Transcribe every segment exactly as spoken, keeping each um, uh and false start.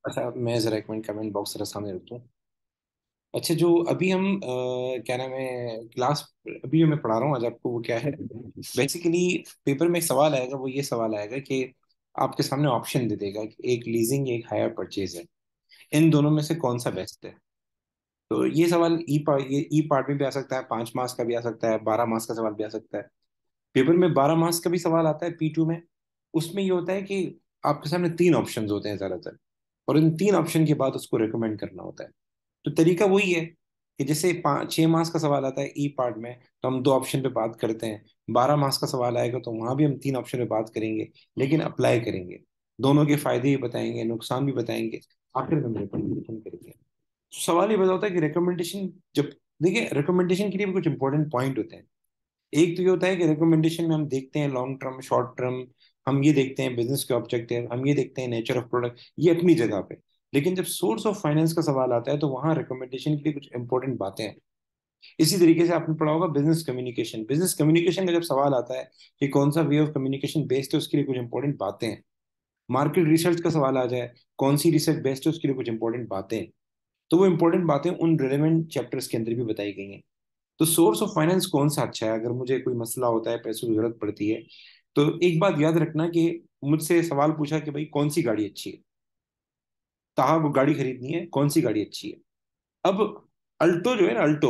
अच्छा, मैं जरा एक मिनट कमेंट बॉक्स जरा सामने रखता हूँ। अच्छा, जो अभी हम अ, क्या नाम है क्लास, अभी जो मैं पढ़ा रहा हूँ आज आपको, वो क्या है बेसिकली पेपर में एक सवाल आएगा। वो ये सवाल आएगा कि आपके सामने ऑप्शन दे देगा कि एक लीजिंग एक हायर परचेज है, इन दोनों में से कौन सा बेस्ट है। तो ये सवाल ई पार्ट, ये ई पार्ट में भी आ सकता है, पांच मार्क्स का भी आ सकता है, बारह मार्क्स का सवाल भी आ सकता है। पेपर में बारह मार्क्स का भी सवाल आता है पी टू में। उसमें ये होता है कि आपके सामने तीन ऑप्शंस होते हैं ज्यादातर, और इन तीन ऑप्शन के बाद उसको रिकमेंड करना होता है। तो तरीका वही है कि जैसे पाँच छह मार्क्स का सवाल आता है ई पार्ट में, तो हम दो ऑप्शन पे बात करते हैं। बारह मार्क्स का सवाल आएगा तो वहां भी हम तीन ऑप्शन पे बात करेंगे, लेकिन अप्लाई करेंगे। दोनों के फायदे भी बताएंगे, नुकसान भी बताएंगे, आखिर में हम रिकमेंडेशन करेंगे। तो सवाल ये बताता है कि रिकमेंडेशन जब, देखिए रिकमेंडेशन के लिए भी कुछ इंपॉर्टेंट पॉइंट होते हैं। एक तो ये होता है कि रिकमेंडेशन में हम देखते हैं लॉन्ग टर्म, शॉर्ट टर्म, हम ये देखते हैं बिजनेस के ऑब्जेक्टिव, हम ये देखते हैं नेचर ऑफ प्रोडक्ट, ये अपनी जगह पे। लेकिन जब सोर्स ऑफ फाइनेंस का सवाल आता है तो वहां रिकमेंडेशन के लिए कुछ इंपॉर्टेंट बातें हैं। इसी तरीके से आपने पढ़ा होगा बिजनेस कम्युनिकेशन, बिजनेस कम्युनिकेशन का जब सवाल आता है कि कौन सा वे ऑफ कम्युनिकेशन बेस्ड है, उसके लिए कुछ इंपॉर्टेंट बातें हैं। मार्केट रिसर्च का सवाल आ जाए, कौन सी रिसर्च बेस्ड है, उसके लिए कुछ इंपॉर्टेंट बातें हैं। तो वो इंपॉर्टेंट बातें उन रिलेवेंट चैप्टर्स के अंदर भी बताई गई हैं। तो सोर्स ऑफ फाइनेंस कौन सा अच्छा है, अगर मुझे कोई मसला होता है, पैसों की जरूरत पड़ती है, तो एक बात याद रखना कि मुझसे सवाल पूछा कि भाई कौन सी गाड़ी अच्छी है, कहाँ वो गाड़ी खरीदनी है, कौन सी गाड़ी अच्छी है। अब अल्टो जो है ना, अल्टो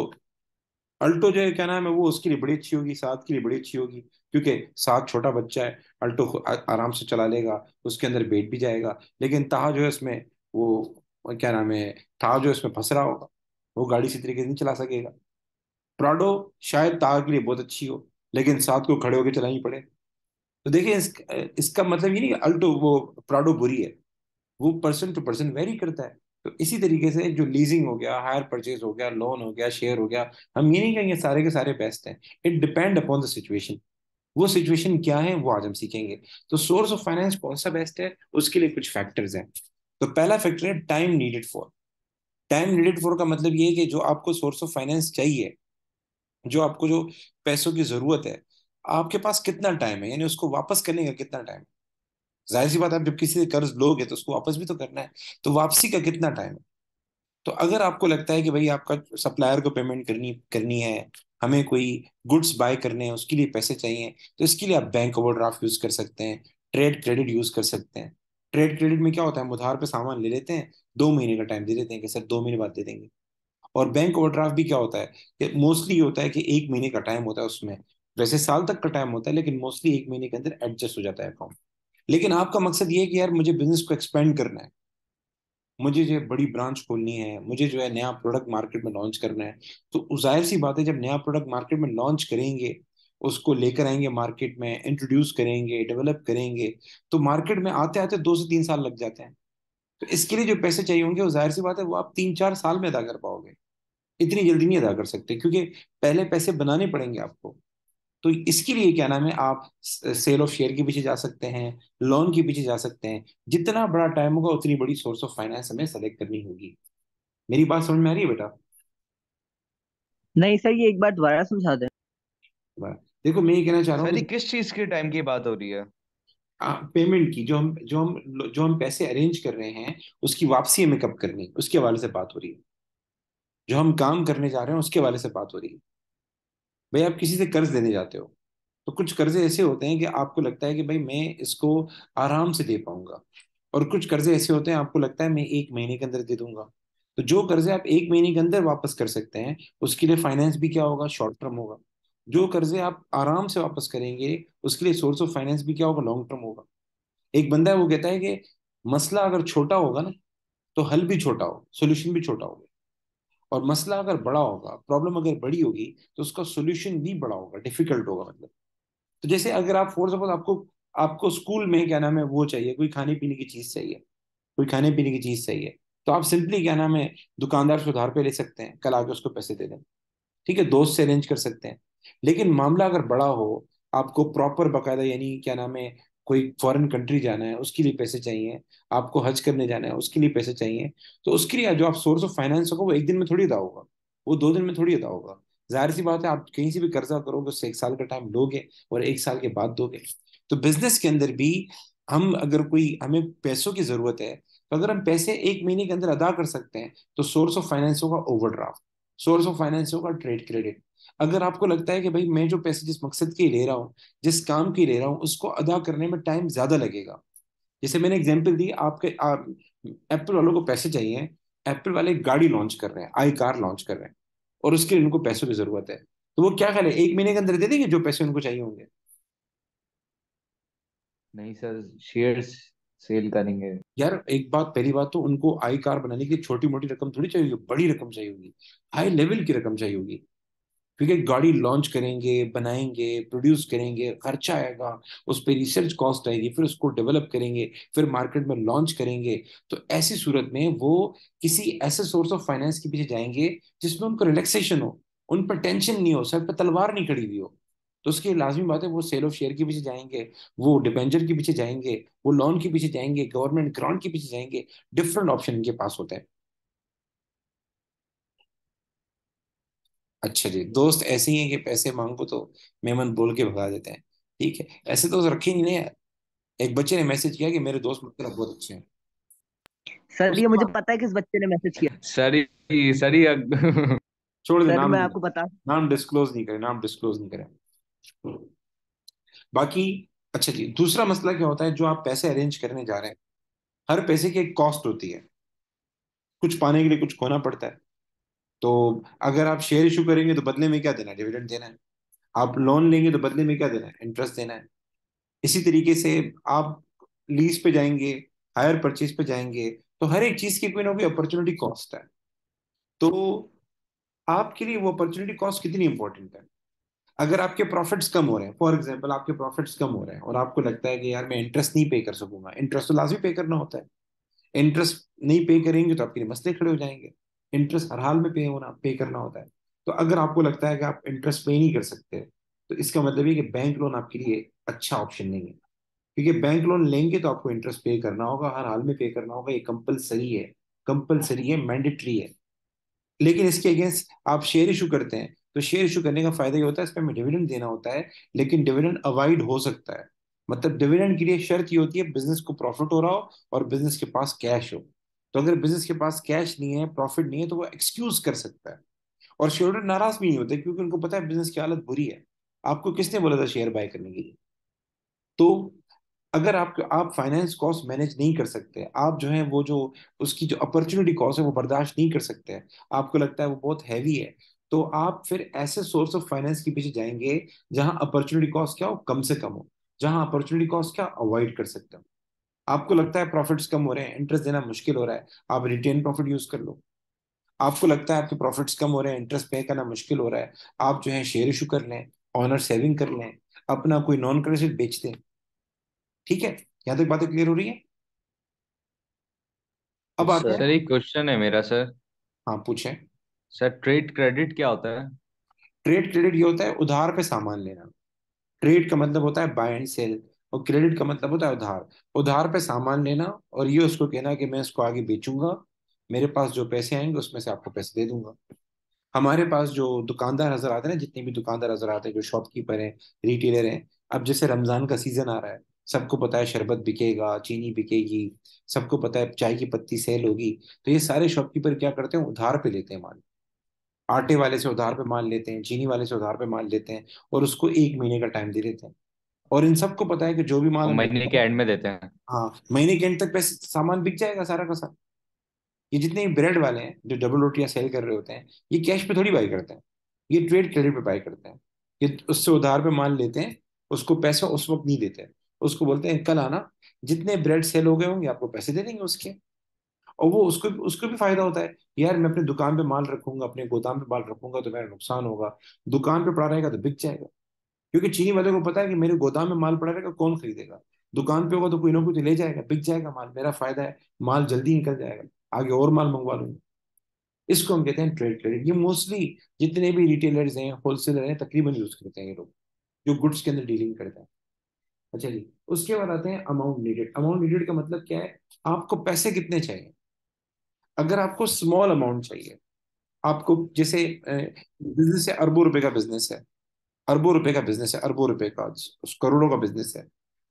अल्टो जो है क्या नाम है, वो उसके लिए बड़ी अच्छी होगी, सात के लिए बड़ी अच्छी होगी, क्योंकि सात छोटा बच्चा है, अल्टो को आ- आराम से चला लेगा, उसके अंदर बैठ भी जाएगा। लेकिन ताहा जो है इसमें, वो वो क्या नाम है, ताहा जो है इसमें फंस रहा होगा, वो गाड़ी इसी तरीके से नहीं चला सकेगा। प्राडो शायद ताहा के लिए बहुत अच्छी हो, लेकिन सात को खड़े होकर चलानी पड़े। तो देखिए इस, इसका मतलब ये नहीं कि अल्टो वो प्राडो बुरी है, वो पर्सन टू पर्सन वेरी करता है। तो इसी तरीके से जो लीजिंग हो गया, हायर परचेज हो गया, लोन हो गया, शेयर हो गया, हम ये नहीं कहेंगे सारे के सारे बेस्ट हैं। It depend upon the situation. वो सिचुएशन क्या है वो आज हम सीखेंगे। तो सोर्स ऑफ फाइनेंस कौन सा बेस्ट है, उसके लिए कुछ फैक्टर्स हैं। तो पहला फैक्टर है time needed for. Time needed for का मतलब ये है कि जो आपको सोर्स ऑफ फाइनेंस चाहिए, जो आपको जो पैसों की जरूरत है, आपके पास कितना टाइम है, यानी उसको वापस करने का कितना टाइम। जाहिर सी बात है, आप जब किसी से कर्ज लोगे तो उसको वापस भी तो करना है। तो वापसी का कितना टाइम है। तो अगर आपको लगता है कि भाई आपका सप्लायर को पेमेंट करनी करनी है, हमें कोई गुड्स बाय करने हैं, उसके लिए पैसे चाहिए, तो इसके लिए आप बैंक ओवरड्राफ्ट यूज कर सकते हैं, ट्रेड क्रेडिट यूज कर सकते हैं। ट्रेड क्रेडिट में क्या होता है, हम उधार पे सामान ले लेते हैं, दो महीने का टाइम दे देते हैं कि सर दो महीने बाद दे देंगे। और बैंक ओवरड्राफ्ट भी क्या होता है कि मोस्टली ये होता है कि एक महीने का टाइम होता है उसमें। वैसे साल तक का टाइम होता है, लेकिन मोस्टली एक महीने के अंदर एडजस्ट हो जाता है अकाउंट। लेकिन आपका मकसद ये है कि यार मुझे बिजनेस को एक्सपेंड करना है, मुझे जो है बड़ी ब्रांच खोलनी है, मुझे जो है नया प्रोडक्ट मार्केट में लॉन्च करना है। तो जाहिर सी बात है, जब नया प्रोडक्ट मार्केट में लॉन्च करेंगे, उसको लेकर आएंगे मार्केट में, इंट्रोड्यूस करेंगे, डेवलप करेंगे, तो मार्केट में आते आते दो से तीन साल लग जाते हैं। तो इसके लिए जो पैसे चाहिए होंगे, वो जाहिर सी बात है वो आप तीन चार साल में अदा कर पाओगे। इतनी जल्दी नहीं अदा कर सकते, क्योंकि पहले पैसे बनाने पड़ेंगे आपको। तो इसके लिए क्या नाम है, आप सेल ऑफ शेयर के पीछे जा सकते हैं, लोन के पीछे जा सकते हैं। जितना बड़ा टाइम होगा उतनी बड़ी सोर्स ऑफ फाइनेंस हमें सेलेक्ट करनी होगी। मेरी बात समझ में आ रही है बेटा। नहीं सर, ये एक बार दोबारा समझा दें। बस, देखो मैं ये कहना चाह रहा हूँ सर ये कि किस चीज के टाइम की बात हो रही है? पेमेंट की, जो हम जो हम जो हम पैसे अरेंज कर रहे हैं, उसकी वापसी हमें कब करनी है, उसके हवाले से बात हो रही है। जो हम काम करने जा रहे हैं उसके हवाले से बात हो रही है। भाई आप किसी से कर्ज लेने जाते हो, तो कुछ कर्जे ऐसे होते हैं कि आपको लगता है कि भाई मैं इसको आराम से दे पाऊंगा, और कुछ कर्जे ऐसे होते हैं आपको लगता है मैं एक महीने के अंदर दे दूंगा। तो जो कर्जे आप एक महीने के अंदर वापस कर सकते हैं, उसके लिए फाइनेंस भी क्या होगा, शॉर्ट टर्म होगा। जो कर्जे आप आराम से वापस करेंगे, उसके लिए सोर्स ऑफ फाइनेंस भी क्या होगा, लॉन्ग टर्म होगा। एक बंदा है वो कहता है कि मसला अगर छोटा होगा ना, तो हल भी छोटा हो, सोल्यूशन भी छोटा होगा। और मसला अगर बड़ा होगा, प्रॉब्लम अगर बड़ी होगी, तो उसका सोल्यूशन भी बड़ा होगा, डिफिकल्ट होगा मतलब। तो जैसे अगर आप फॉर सपोज आपको आपको स्कूल में क्या नाम है वो चाहिए, कोई खाने पीने की चीज चाहिए, कोई खाने पीने की चीज चाहिए, तो आप सिंपली क्या नाम है दुकानदार से उधार पे ले सकते हैं, कल आके उसको पैसे दे दें। ठीक है, दोस्त से अरेंज कर सकते हैं। लेकिन मामला अगर बड़ा हो, आपको प्रॉपर बकायदा, यानी क्या नाम है, कोई फॉरेन कंट्री जाना है उसके लिए पैसे चाहिए, आपको हज करने जाना है उसके लिए पैसे चाहिए, तो उसके लिए जो आप सोर्स ऑफ फाइनेंस होगा, वो एक दिन में थोड़ी अदा होगा, वो दो दिन में थोड़ी अदा होगा। जाहिर सी बात है, आप कहीं से भी कर्जा करोगे उससे एक साल का टाइम लोगे, और एक साल के बाद दोगे। तो बिजनेस के अंदर भी हम अगर कोई हमें पैसों की जरूरत है, तो अगर हम पैसे एक महीने के अंदर अदा कर सकते हैं, तो सोर्स ऑफ फाइनेंस होगा ओवरड्राफ्ट, सोर्स ऑफ फाइनेंस होगा ट्रेड क्रेडिट। अगर आपको लगता है कि भाई मैं जो पैसे जिस मकसद के लिए ले रहा हूँ, जिस काम के लिए ले रहा हूँ, उसको अदा करने में टाइम ज्यादा लगेगा। जैसे मैंने एग्जांपल दी आपके, आप एप्पल वालों को पैसे चाहिए, एप्पल वाले एक गाड़ी लॉन्च कर रहे हैं, आई कार लॉन्च कर रहे हैं, और उसके लिए उनको पैसों की जरूरत है, तो वो क्या ख्याल है एक महीने के अंदर दे देंगे जो पैसे उनको चाहिए होंगे? नहीं सर, शेयर्स सेल करेंगे। यार एक बात, पहली बात तो उनको आई कार बनाने के लिए छोटी मोटी रकम थोड़ी चाहिए होगी, बड़ी रकम चाहिए होगी, हाई लेवल की रकम चाहिए होगी। क्योंकि गाड़ी लॉन्च करेंगे, बनाएंगे, प्रोड्यूस करेंगे, खर्चा आएगा, उस पर रिसर्च कॉस्ट आएगी, फिर उसको डेवलप करेंगे, फिर मार्केट में लॉन्च करेंगे। तो ऐसी सूरत में वो किसी ऐसे सोर्स ऑफ फाइनेंस के पीछे जाएंगे जिसमें उनको रिलैक्सेशन हो, उन पर टेंशन नहीं हो, सर पे तलवार नहीं खड़ी हुई हो। तो उसकी लाजमी बात है वो सेल ऑफ शेयर के पीछे जाएंगे, वो डिबेंचर के पीछे जाएंगे, वो लोन के पीछे जाएंगे, गवर्नमेंट ग्रांट के पीछे जाएंगे। डिफरेंट ऑप्शन इनके पास होते हैं। अच्छा जी, दोस्त ऐसे ही हैं कि पैसे मांगो तो मेमन बोल के भगा देते हैं। ठीक है, ऐसे दोस्त रखे नहीं ना यार। एक बच्चे ने मैसेज किया कि मेरे दोस्त मतलब बहुत अच्छे हैं। सर ये उसके मुझे बाद पता है किस बच्चे ने मैसेज किया। सर ही सर ही अग- छोड़ दे, सर नाम मैं नहीं, आपको बता। नाम डिस्क्लोज नहीं करें, नाम डिस्क्लोज नहीं करें। बाकी अच्छा जी, दूसरा मसला क्या होता है, जो आप पैसे अरेंज करने जा रहे हैं, हर पैसे की एक कॉस्ट होती है, कुछ पाने के लिए कुछ खोना पड़ता है। तो अगर आप शेयर इशू करेंगे तो बदले में क्या देना है? डिविडेंड देना है। आप लोन लेंगे तो बदले में क्या देना है? इंटरेस्ट देना है। इसी तरीके से आप लीज पे जाएंगे, हायर परचेज पे जाएंगे, तो हर एक चीज की कोई ना कोई अपॉर्चुनिटी कॉस्ट है। तो आपके लिए वो अपॉर्चुनिटी कॉस्ट कितनी इंपॉर्टेंट है? अगर आपके प्रॉफिट्स कम हो रहे हैं, फॉर एग्जांपल आपके प्रॉफिट्स कम हो रहे हैं और आपको लगता है कि यार मैं इंटरेस्ट नहीं पे कर सकूंगा, इंटरेस्ट तो लाजमी पे करना होता है, इंटरेस्ट नहीं पे करेंगे तो आपके लिए मसले खड़े हो जाएंगे। इंटरेस्ट हर हाल में पे होना पे करना होता है। तो अगर आपको लगता है कि आप इंटरेस्ट पे नहीं कर सकते, तो इसका मतलब है कि बैंक लोन आपके लिए अच्छा ऑप्शन नहीं है। क्योंकि बैंक लोन लेंगे तो आपको इंटरेस्ट पे करना होगा, हर हाल में पे करना होगा, ये कंपलसरी है, कंपलसरी है, मैंडेटरी है। लेकिन इसके अगेंस्ट आप शेयर इशू करते हैं, तो शेयर इशू करने का फायदा ये होता है, इसमें हमें डिविडेंड देना होता है, लेकिन डिविडेंड अवॉइड हो सकता है। मतलब डिविडेंड के लिए शर्त ये होती है बिजनेस को प्रॉफिट हो रहा हो और बिजनेस के पास कैश हो। तो अगर बिजनेस के पास कैश नहीं है, प्रॉफिट नहीं है, तो वो एक्सक्यूज कर सकता है। और शेयर होल्डर नाराज भी नहीं होते क्योंकि उनको पता है बिजनेस की हालत बुरी है। आपको किसने बोला था शेयर बाय करने के लिए? तो अगर आप आप फाइनेंस कॉस्ट मैनेज नहीं कर सकते, आप जो है वो जो उसकी जो अपॉर्चुनिटी कॉस्ट है वो बर्दाश्त नहीं कर सकते हैं, आपको लगता है वो बहुत हैवी है, तो आप फिर ऐसे सोर्स ऑफ फाइनेंस के पीछे जाएंगे जहां अपॉर्चुनिटी कॉस्ट क्या हो, कम से कम हो, जहां अपॉर्चुनिटी कॉस्ट क्या अवॉइड कर सकते हो। आपको लगता है प्रॉफिट्स कम हो रहे हैं, इंटरेस्ट देना मुश्किल हो रहा है, आप रिटेन प्रॉफिट यूज कर लो। आपको लगता है आपके प्रॉफिट्स कम हो रहे हैं, इंटरेस्ट पे करना मुश्किल हो रहा है, आप जो है शेयर इशू कर लें, ऑनर सेविंग कर लें, अपना कोई नॉन क्रेडिट बेच दें। ठीक है, यहाँ तक बातें क्लियर हो रही है? अब यस आते सर। हैं। सर एक क्वेश्चन है मेरा सर। हाँ पूछें। सर ट्रेड क्रेडिट क्या होता है? ट्रेड क्रेडिट ये होता है उधार पे सामान लेना। ट्रेड का मतलब होता है बाय एंड सेल, और क्रेडिट का मतलब होता है उधार। उधार पे सामान लेना और ये उसको कहना कि मैं इसको आगे बेचूंगा, मेरे पास जो पैसे आएंगे उसमें से आपको पैसे दे दूंगा। हमारे पास जो दुकानदार नजर आते हैं ना, जितने भी दुकानदार नजर आते हैं, जो शॉपकीपर हैं, रिटेलर हैं, अब जैसे रमजान का सीजन आ रहा है, सबको पता है शरबत बिकेगा, चीनी बिकेगी, सबको पता है चाय की पत्ती सेल होगी। तो ये सारे शॉपकीपर क्या करते हैं, उधार पे लेते हैं माल। आटे वाले से उधार पे माल लेते हैं, चीनी वाले से उधार पे माल लेते हैं, और उसको एक महीने का टाइम दे देते हैं। और इन सबको पता है कि जो भी माल और हम महीने के लेते हैं, एंड में देते हैं? हाँ महीने के एंड तक पैसे सामान बिक जाएगा सारा का सारा। ये जितने भी ब्रेड वाले हैं जो डबल रोटियां सेल कर रहे होते हैं, ये कैश पे थोड़ी बाई करते हैं, ये ट्रेड क्रेडिट पे बाई करते हैं। ये उससे उधार पे माल लेते हैं, उसको पैसा उस वक्त नहीं देते, उसको बोलते हैं कल आना, जितने ब्रेड सेल हो गए होंगे आपको पैसे दे देंगे उसके। और वो उसको उसको भी फायदा होता है, यार मैं अपनी दुकान पे माल रखूंगा, अपने गोदाम पे माल रखूंगा तो मेरा नुकसान होगा, दुकान पे पड़ा रहेगा तो बिक जाएगा। क्योंकि चीनी वाले को पता है कि मेरे गोदाम में माल पड़ा रहेगा कौन खरीदेगा, दुकान पे होगा तो कोई ना कोई तो ले जाएगा, बिक जाएगा माल, मेरा फायदा है, माल जल्दी निकल जाएगा, आगे और माल मंगवा लूंगा। इसको हम कहते हैं ट्रेड क्रेडिट। ये मोस्टली जितने भी रिटेलर्स हैं, होलसेलर हैं, तकरीबन यूज करते हैं ये लोग, जो गुड्स के अंदर डीलिंग करते हैं। अच्छा जी, उसके बाद आते हैं अमाउंट नीडेड। अमाउंट नीडेड का मतलब क्या है, आपको पैसे कितने चाहिए। अगर आपको स्मॉल अमाउंट चाहिए, आपको जैसे बिजनेस है, अरबों रुपए का बिजनेस है, अरबों रुपए का बिजनेस है, अरबों रुपए का, उस करोड़ों का बिजनेस है,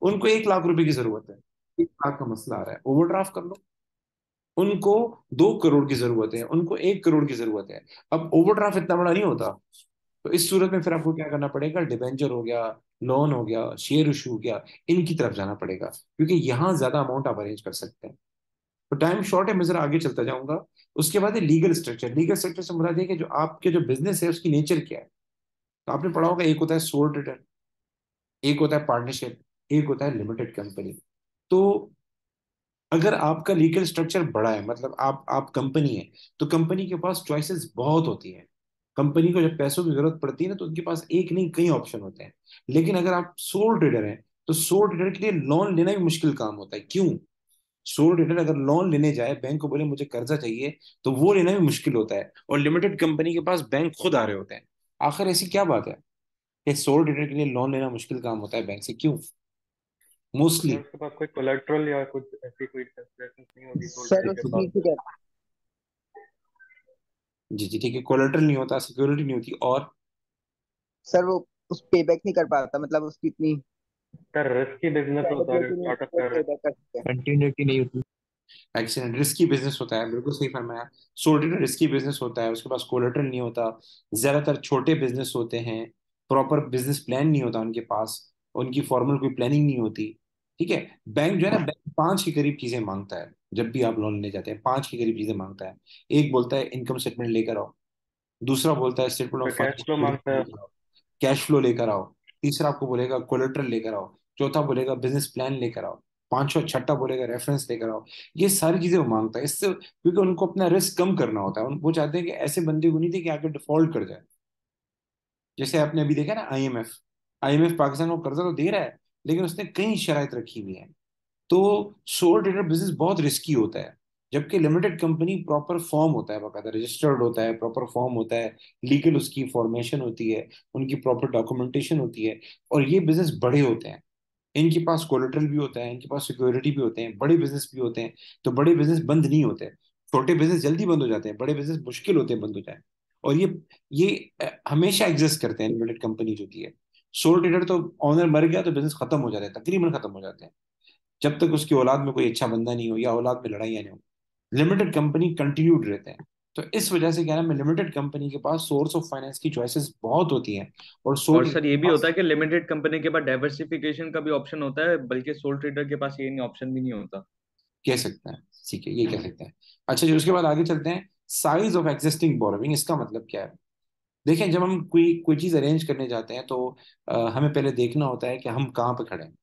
उनको एक लाख रुपए की जरूरत है, एक लाख का मसला आ रहा है, ओवरड्राफ्ट कर लो। उनको दो करोड़ की जरूरत है, उनको एक करोड़ की जरूरत है। अब ओवरड्राफ्ट इतना बड़ा नहीं होता। तो इस सूरत में फिर आपको क्या करना पड़ेगा, डिबेंचर हो गया, लोन हो गया, शेयर इशू हो गया, इनकी तरफ जाना पड़ेगा, क्योंकि यहाँ ज्यादा अमाउंट आप अरेंज कर सकते हैं। तो टाइम शॉर्ट है, मैं जरा आगे चलता जाऊंगा। उसके बाद है लीगल स्ट्रक्चर। लीगल स्ट्रक्चर से मुराद है कि जो आपके जो बिजनेस है उसकी नेचर क्या है। तो आपने पढ़ा होगा, एक होता है सोल ट्रेडर, एक होता है पार्टनरशिप, एक होता है लिमिटेड कंपनी। तो अगर आपका लीगल स्ट्रक्चर बड़ा है, मतलब आप आप कंपनी है, तो कंपनी के पास चॉइसेस बहुत होती हैं। कंपनी को जब पैसों की जरूरत पड़ती है ना, तो उनके पास एक नहीं कई ऑप्शन होते हैं। लेकिन अगर आप सोल ट्रेडर हैं, तो सोल ट्रेडर के लिए लोन लेना भी मुश्किल काम होता है। क्यों? सोल ट्रेडर अगर लोन लेने जाए, बैंक को बोले मुझे कर्जा चाहिए, तो वो लेना भी मुश्किल होता है। और लिमिटेड कंपनी के पास बैंक खुद आ रहे होते हैं। आखिर ऐसी क्या बात है कि सोल ट्रेडर के लिए लोन लेना मुश्किल काम होता है बैंक से? क्यों मोस्टली? सर उसके पास कोई कोलेट्रल या कुछ ऐसी कोई फैसिलिटीज नहीं होती सोल सर ट्रेडर के उसकी पास। ठीक है। जी जी ठीक है, कोलेटरल नहीं होता, सिक्योरिटी नहीं होती, और सर वो उस पे बैक नहीं कर पाता, मतलब उसकी इतनी सर रिस्की बिजनेस होता है, कैपेबिलिटी नहीं स्टार्टअप होती कर रहे पे हैं। बैक कर सके। कंटिन्यूटी नहीं होती। एक्सीडेंट रिस्की बिजनेस होता है, बिल्कुल सही फरमाया। सोल्ड रिस्की बिजनेस होता है, उसके पास कोलेटरल नहीं होता। ज्यादातर छोटे बिजनेस होते हैं, प्रॉपर बिजनेस प्लान नहीं होता उनके पास, उनकी फॉर्मल कोई प्लानिंग नहीं होती। ठीक है। बैंक जो है ना, बैंक पांच के करीब चीजें मांगता है। जब भी आप लोन लेने जाते हैं, पांच के करीब चीजें मांगता है। एक बोलता है इनकम स्टेटमेंट लेकर आओ, दूसरा बोलता है स्टेटमेंट फिर ऑफ कैश फ्लो फाइनेंशियल मांगता है। लेकर आओ, कैश फ्लो लेकर आओ, तीसरा आपको बोलेगा कोलेटरल लेकर आओ, चौथा बोलेगा बिजनेस प्लान लेकर आओ, पांचवा छठा बोलेगा रेफरेंस लेकर आओ। ये सारी चीजें वो मांगता है, इससे क्योंकि उनको अपना रिस्क कम करना होता है। उन- वो चाहते हैं कि ऐसे बंदे को नहीं थे कि आगे डिफॉल्ट कर जाए। जैसे आपने अभी देखा ना, आईएमएफ, आईएमएफ पाकिस्तान को कर्जा तो दे रहा है, लेकिन उसने कई शराइत रखी हुई है। तो सोल ट्रेडर बिजनेस बहुत रिस्की होता है। जबकि लिमिटेड कंपनी प्रॉपर फॉर्म होता है, बकायदा रजिस्टर्ड होता है, प्रॉपर फॉर्म होता है, लीगल उसकी फॉर्मेशन होती है, उनकी प्रॉपर डॉक्यूमेंटेशन होती है, और ये बिजनेस बड़े होते हैं। इनके पास कोलेटरल भी होता है, इनके पास सिक्योरिटी भी होते हैं, बड़े बिजनेस भी होते हैं। तो बड़े बिजनेस बंद नहीं होते। छोटे बिजनेस जल्दी बंद हो जाते हैं, बड़े बिजनेस मुश्किल होते हैं बंद हो जाए। और ये ये अ, हमेशा एग्जिस्ट करते हैं लिमिटेड कंपनी जो होती है। सोल ट्रेडर तो ऑनर मर गया तो बिजनेस खत्म हो जाता है, तकरीबन खत्म हो जाते हैं, जब तक उसकी औलाद में कोई अच्छा बंदा नहीं हो या औलाद में लड़ाइयाँ नहीं हो। लिमिटेड कंपनी कंटिन्यूड रहते हैं। तो इस वजह से क्या है ना, लिमिटेड कंपनी के पास सोर्स ऑफ फाइनेंस की चॉइसेस बहुत होती हैं, और और सोल सर ये भी होता है कि लिमिटेड कंपनी के पास डाइवर्सिफिकेशन का भी ऑप्शन होता है, बल्कि सोल ट्रेडर के पास ये नहीं ऑप्शन भी नहीं होता। कह सकते हैं। ठीक है, ये कह सकते हैं। अच्छा जी, उसके बाद आगे चलते हैं। साइज ऑफ एग्जिस्टिंग बोरोविंग, इसका मतलब क्या है? देखें, जब हम कोई कोई चीज अरेंज करने जाते हैं, तो अ, हमें पहले देखना होता है कि हम कहाँ पे खड़े हैं।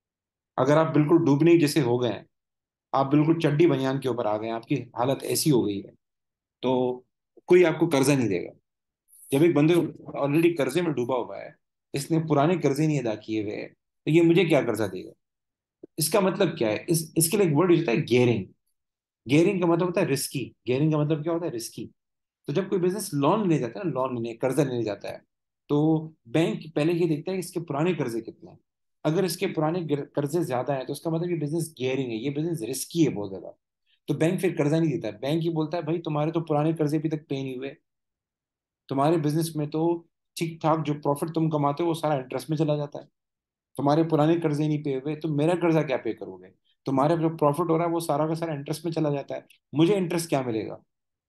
अगर आप बिल्कुल डूबने जैसे हो गए हैं, आप बिल्कुल चड्डी बनियान के ऊपर आ गए हैं, आपकी हालत ऐसी हो गई है, तो कोई आपको कर्जा नहीं देगा। जब एक बंदे ऑलरेडी कर्जे में डूबा हुआ है, इसने पुराने कर्जे नहीं अदा किए हुए हैं, तो ये मुझे क्या कर्जा देगा? इसका मतलब क्या है? इस इसके लिए एक वर्ड होता है गेयरिंग। गेयरिंग का मतलब होता है रिस्की। गेयरिंग का मतलब क्या होता है? रिस्की। तो जब कोई बिजनेस लोन लेने जाता है ना, लोन लेने कर्जा लेने जाता है, तो बैंक पहले ये देखता है कि इसके पुराने कर्जे कितने हैं। अगर इसके पुराने गिर- कर्जे ज्यादा है, तो उसका मतलब ये बिजनेस गेयरिंग है, ये बिजनेस रिस्की है बहुत ज्यादा। तो बैंक फिर कर्जा नहीं देता है। बैंक ही बोलता है भाई तुम्हारे तो पुराने कर्जे अभी तक पे नहीं हुए, तुम्हारे बिजनेस में तो ठीक ठाक जो प्रॉफिट तुम कमाते हो वो सारा इंटरेस्ट में चला जाता है, तुम्हारे पुराने कर्जे नहीं पे हुए, तो मेरा कर्जा क्या पे करोगे? तुम्हारे जो प्रॉफिट हो रहा है वो सारा का सारा इंटरेस्ट में चला जाता है, मुझे इंटरेस्ट क्या मिलेगा?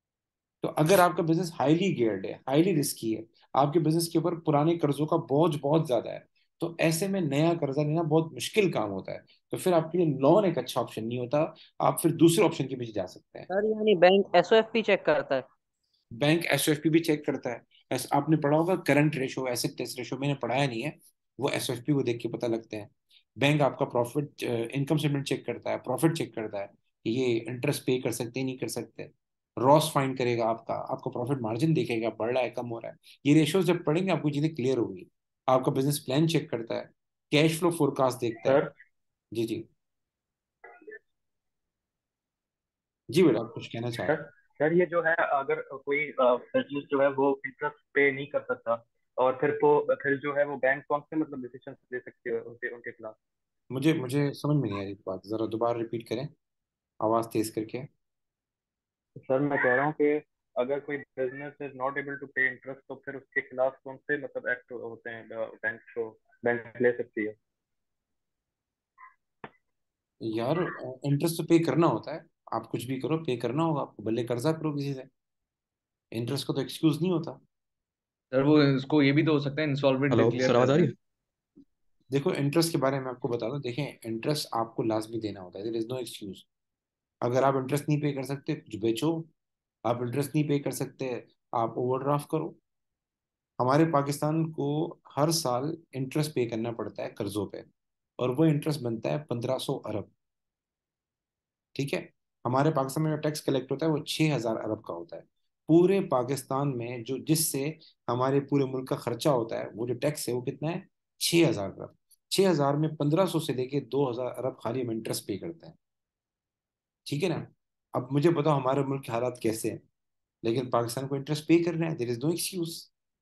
तो अगर आपका बिजनेस हाईली गियर्ड है, हाईली रिस्की है, आपके बिजनेस के ऊपर पुराने कर्जों का बोझ बहुत ज्यादा है, तो ऐसे में नया कर्जा लेना बहुत मुश्किल काम होता है। तो फिर आपके लिए लोन एक अच्छा ऑप्शन नहीं होता। आप फिर दूसरे ऑप्शन के पीछे जा सकते हैं। सर यानी bank S O F P check करता है। Bank S O F P भी चेक करता है। ऐस- आपने पढ़ा होगा current ratio, asset test ratio, मैंने पढ़ाया नहीं है। वो एस ओ एफ पी को देख के पता लगते हैं। बैंक आपका प्रॉफिट इनकम स्टेटमेंट चेक करता है, प्रॉफिट चेक करता है कि ये इंटरेस्ट पे कर सकते हैं नहीं कर सकते। रॉस फाइंड करेगा, आपका आपका प्रॉफिट मार्जिन देखेगा बढ़ रहा है कम हो रहा है। ये रेशोज जब पढ़ेंगे आपको चीजें क्लियर होगी। आपका बिजनेस प्लान चेक करता है, कैश फ्लो फोरकास्ट देखता है। सर जी जी जी बेटा, आप कुछ कहना चाह रहे सर सर ये जो है, अगर कोई बिजनेस जो है वो इंटरेस्ट पे नहीं कर सकता, और फिर वो फिर जो है वो बैंक कौन से मतलब डिसीजन ले सकती है उनके उनके खिलाफ। हैं? मुझे मुझे समझ में नहीं आ रही बात, जरा दोबारा रिपीट करें, आवाज तेज करके। सर मैं कह रहा हूँ कि अगर कोई business is not able to pay interest, तो फिर उसके खिलाफ कौन से मतलब एक्ट होते हैं बैंक को बैंक ले सकती है। यार इंटरेस्ट तो पे करना होता है। आप कुछ भी करो पे करना होगा आपको, भले कर्जा करो किसी से। इंटरेस्ट को तो एक्सक्यूज नहीं होता। सर वो इसको ये भी तो हो सकता है इंसॉल्वेंट हेलो डिक्लेयर सर, कर आवाज आ रही दें। है? देखो इंटरेस्ट के बारे में आपको बता दो, देखें इंटरेस्ट आपको लाजमी देना होता है, देयर इज नो एक्सक्यूज। अगर आप इंटरेस्ट नहीं पे कर सकते कुछ बेचो। आप इंटरेस्ट नहीं पे कर सकते, आप ओवरड्राफ्ट करो। हमारे पाकिस्तान को हर साल इंटरेस्ट पे करना पड़ता है कर्जों पे, और वो इंटरेस्ट बनता है पंद्रह सौ अरब। ठीक है। हमारे पाकिस्तान में जो टैक्स कलेक्ट होता है वो छह हजार अरब का होता है। पूरे पाकिस्तान में जो जिससे हमारे पूरे मुल्क का खर्चा होता है, वो जो टैक्स है वो कितना है? छह हजार अरब। छह हजार में पंद्रह सौ से लेके दो हजार अरब खाली हम इंटरेस्ट पे करते हैं। ठीक है ना। अब मुझे बताओ हमारे मुल्क के हालात कैसे हैं, लेकिन पाकिस्तान को इंटरेस्ट पे करना है, देयर इज नो एक्सक्यूज।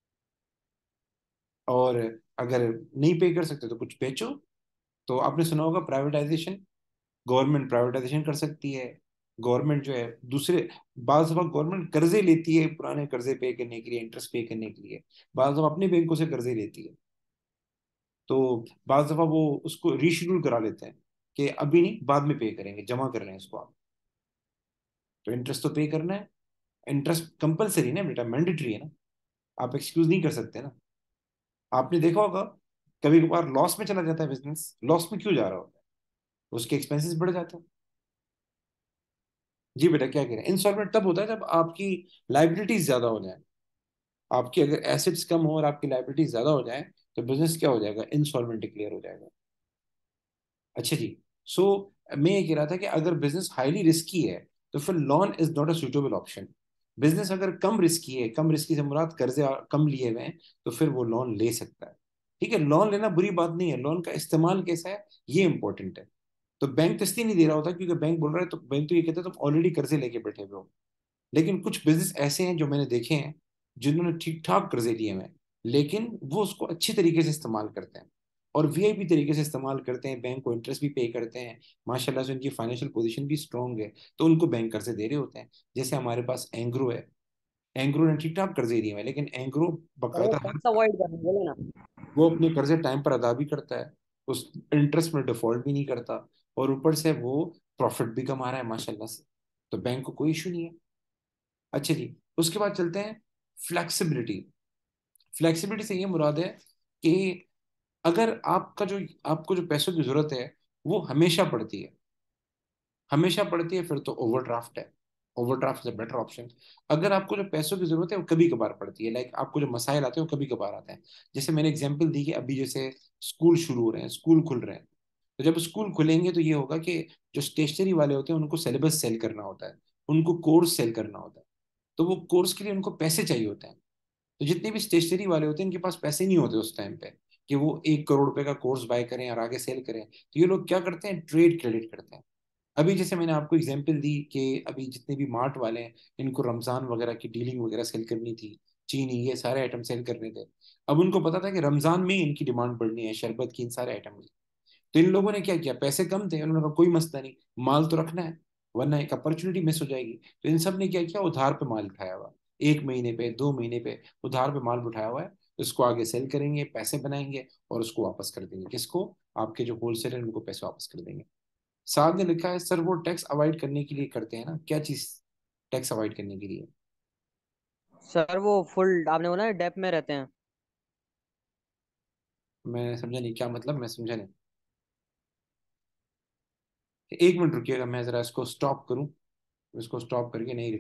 और अगर नहीं पे कर सकते तो कुछ बेचो। तो आपने सुना होगा प्राइवेटाइजेशन। गवर्नमेंट प्राइवेटाइजेशन कर सकती है। गवर्नमेंट जो है दूसरे, बाज दफा गवर्नमेंट कर्जे लेती है पुराने कर्जे पे करने के लिए, इंटरेस्ट पे करने के लिए। बाज दफा अपने बैंकों से कर्जे लेती है। तो बाज दफा वो उसको रीशेड्यूल करा लेते हैं कि अभी नहीं बाद में पे करेंगे, जमा कर रहे हैं इसको आप। तो इंटरेस्ट तो पे करना है। इंटरेस्ट कंपलसरी ना बेटा, मैंडेटरी है ना। आप एक्सक्यूज नहीं कर सकते ना। आपने देखा होगा कभी कभार लॉस में चला जाता है बिजनेस, लॉस में क्यों जा रहा होता है? उसके एक्सपेंसेस बढ़ जाते हैं। जी बेटा क्या कह रहे हैं? इंसॉल्वेंट तब होता है जब आपकी लाइबिलिटीज ज्यादा हो जाए। आपकी अगर एसेट्स कम हो और आपकी लाइबिलिटीज ज्यादा हो जाए, तो बिजनेस क्या हो जाएगा? इंसॉल्वेंट डिक्लेयर हो जाएगा। अच्छा जी। सो मैं ये कह रहा था कि अगर बिजनेस हाईली रिस्की है, तो फिर loan is not a suitable option. Business अगर कम रिस्की है, कम रिस्की से मुराद कर्जे कम लिए हुए हैं, तो फिर वो लोन ले सकता है। ठीक है, लोन लेना बुरी बात नहीं है, लोन का इस्तेमाल कैसा है ये इंपॉर्टेंट है। तो बैंक तो इसलिए नहीं दे रहा होता क्योंकि बैंक बोल रहा है, तो बैंक तो ये कहता है तुम ऑलरेडी कर्जे लेके बैठे हुए हो। लेकिन कुछ बिजनेस ऐसे हैं जो मैंने देखे हैं जिन्होंने ठीक ठाक कर्जे लिए हुए हैं, लेकिन वो उसको अच्छी तरीके से इस्तेमाल करते हैं और वीआईपी तरीके से इस्तेमाल करते हैं, बैंक को इंटरेस्ट भी पे करते हैं। माशाल्लाह से उनकी फाइनेंशियल पोजीशन भी स्ट्रांग है, तो उनको बैंक कर्जे दे रहे होते हैं। जैसे हमारे पास एंग्रो है। एंग्रो ने ठीक ठाक कर्जे दिए हुए हैं, लेकिन एंग्रो सर वो बकायदा हर टैक्स अवॉइड करना बोले ना। वो अपने कर्जे टाइम पर अदा भी करता है, उस इंटरेस्ट में डिफॉल्ट भी नहीं करता, और ऊपर से वो प्रॉफिट भी कमा रहा है माशाल्लाह से। तो बैंक को कोई इशू नहीं है। अच्छा जी। उसके बाद चलते हैं फ्लेक्सिबिलिटी। फ्लेक्सिबिलिटी से ये मुराद है कि अगर आपका जो आपको जो पैसों की जरूरत है वो हमेशा पड़ती है, हमेशा पड़ती है, फिर तो ओवरड्राफ्ट है। Overdraft is a better option. अगर आपको जो पैसों की जरूरत है वो कभी कभार पड़ती है, लाइक आपको जो मसाइल आते हैं वो कभी कभार आते हैं। जैसे मैंने एग्जांपल दी कि अभी जैसे स्कूल शुरू हो रहे हैं, स्कूल खुल रहे हैं। तो जब स्कूल खुलेंगे तो ये होगा कि जो स्टेशनरी वाले होते हैं उनको सिलेबस सेल करना होता है, उनको कोर्स सेल करना होता है। तो वो कोर्स के लिए उनको पैसे चाहिए होते हैं। तो जितने भी स्टेशनरी वाले होते हैं इनके पास पैसे नहीं होते उस टाइम पे कि वो एक करोड़ रुपए का कोर्स बाय करें और आगे सेल करें। तो ये लोग क्या करते हैं? ट्रेड क्रेडिट करते हैं। अभी जैसे मैंने आपको एग्जांपल दी कि अभी जितने भी मार्ट वाले हैं इनको रमजान वगैरह की डीलिंग वगैरह सेल करनी थी, चीनी ये सारे आइटम सेल करने थे। अब उनको पता था कि रमजान में ही इनकी डिमांड बढ़नी है, शरबत की, इन सारे आइटम की। तो इन लोगों ने क्या किया? पैसे कम थे, उन्होंने कहा कोई मसला नहीं, माल तो रखना है, वरना एक अपॉर्चुनिटी मिस हो जाएगी। तो इन सब ने क्या किया? उधार पे माल उठाया हुआ, एक महीने पे दो महीने पे उधार पे माल उठाया हुआ है। उसको आगे सेल करेंगे, पैसे बनाएंगे और उसको वापस कर देंगे। किसको? आपके जो होलसेलर है उनको पैसे वापस कर देंगे। साथ ने लिखा है सर वो टैक्स अवॉइड करने के लिए करते हैं ना, क्या चीज टैक्स अवॉइड करने के लिए? सर वो फुल आपने बोला डेप में रहते हैं। मैं समझा नहीं, क्या मतलब? मैं समझा नहीं। एक मिनट रुकिएगा, मैं जरा इसको स्टॉप करूं। इसको स्टॉप करके नहीं